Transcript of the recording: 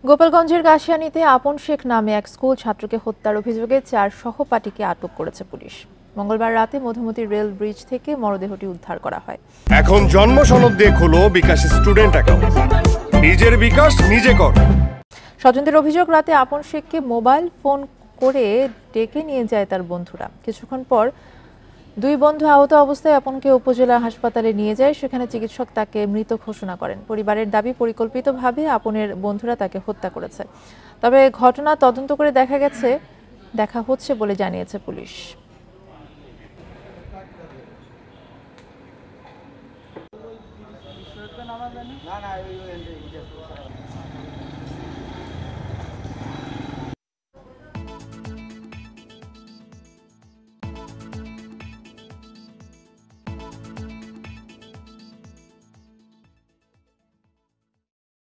গোপালগঞ্জের কাশিয়ানীতে আপন শেখ নামে এক স্কুল ছাত্রকে হত্যার অভিযোগে 4 সহপাঠীকে আটক করেছে পুলিশ। মঙ্গলবার রাতে মধুমতি রেল ব্রিজ থেকে মরদেহটি উদ্ধার করা হয়। এখন জন্ম সনদ দিয়ে খোলো বিকাশ স্টুডেন্ট অ্যাকাউন্ট। নিজের বিকাশ নিজে কর। স্বজনদের অভিযোগ, রাতে আপন শেখকে মোবাইল ফোন করে ডেকে নিয়ে যায় তার বন্ধুরা। কিছুক্ষণ পর দুই বন্ধু আহত অবস্থায় আপনকে উপজেলা হাসপাতালে নিয়ে যায়। সেখানে চিকিৎসক তাকে মৃত ঘোষণা করেন। পরিবারের দাবি, পরিকল্পিতভাবে আপনের বন্ধুরা তাকে হত্যা করেছে। তবে ঘটনা তদন্ত করে দেখা হচ্ছে বলে জানিয়েছে পুলিশ।